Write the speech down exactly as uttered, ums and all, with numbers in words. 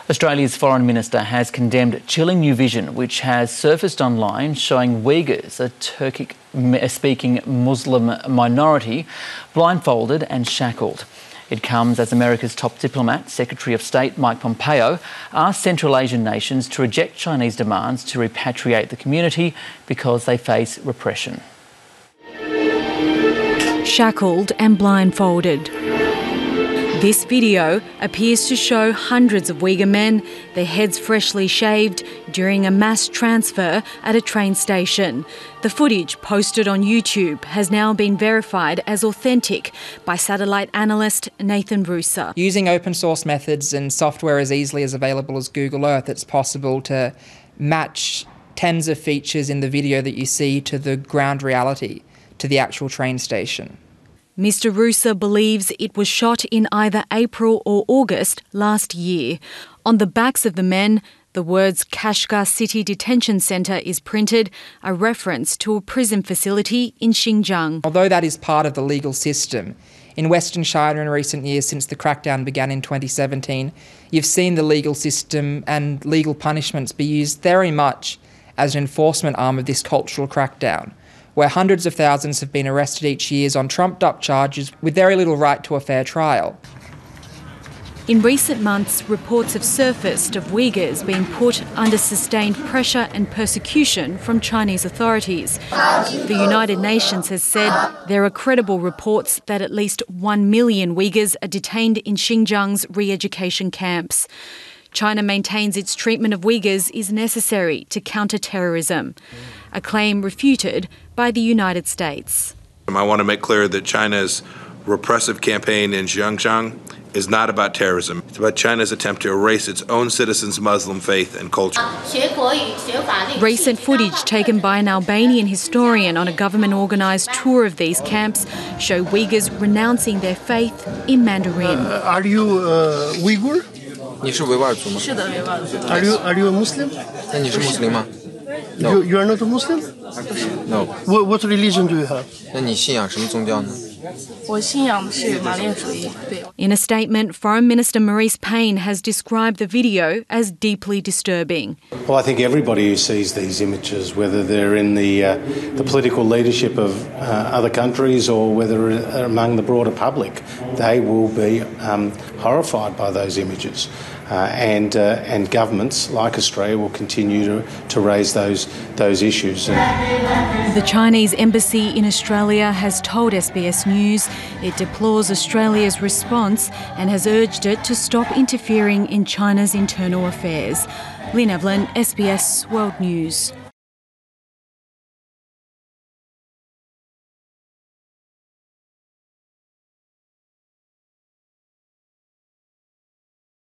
Australia's Foreign Minister has condemned chilling new vision which has surfaced online showing Uighurs, a Turkic-speaking Muslim minority, blindfolded and shackled. It comes as America's top diplomat, Secretary of State Mike Pompeo, asked Central Asian nations to reject Chinese demands to repatriate the community because they face repression. Shackled and blindfolded. This video appears to show hundreds of Uighur men, their heads freshly shaved, during a mass transfer at a train station. The footage, posted on YouTube, has now been verified as authentic by satellite analyst Nathan Rusa. Using open source methods and software as easily as available as Google Earth, it's possible to match tens of features in the video that you see to the ground reality, to the actual train station. Mister Rusa believes it was shot in either April or August last year. On the backs of the men, the words Kashgar City Detention Centre is printed, a reference to a prison facility in Xinjiang. Although that is part of the legal system, in Western China in recent years, since the crackdown began in twenty seventeen, you've seen the legal system and legal punishments be used very much as an enforcement arm of this cultural crackdown, where hundreds of thousands have been arrested each year on trumped-up charges with very little right to a fair trial. In recent months, reports have surfaced of Uighurs being put under sustained pressure and persecution from Chinese authorities. The United Nations has said there are credible reports that at least one million Uighurs are detained in Xinjiang's re-education camps. China maintains its treatment of Uighurs is necessary to counter terrorism, a claim refuted by the United States. I want to make clear that China's repressive campaign in Xinjiang is not about terrorism. It's about China's attempt to erase its own citizens' Muslim faith and culture. Recent footage taken by an Albanian historian on a government-organised tour of these camps show Uyghurs renouncing their faith in Mandarin. Uh, are you uh, Uighur? Are you are you a Muslim? No. You, you are not a Muslim? No. What, what religion do you have? In a statement, Foreign Minister Marise Payne has described the video as deeply disturbing. Well, I think everybody who sees these images, whether they're in the, uh, the political leadership of uh, other countries or whether among the broader public, they will be um, horrified by those images. Uh, and uh, and governments like Australia will continue to, to raise those those issues. The Chinese embassy in Australia has told S B S News it deplores Australia's response and has urged it to stop interfering in China's internal affairs. Lynn Evelyn, S B S World News.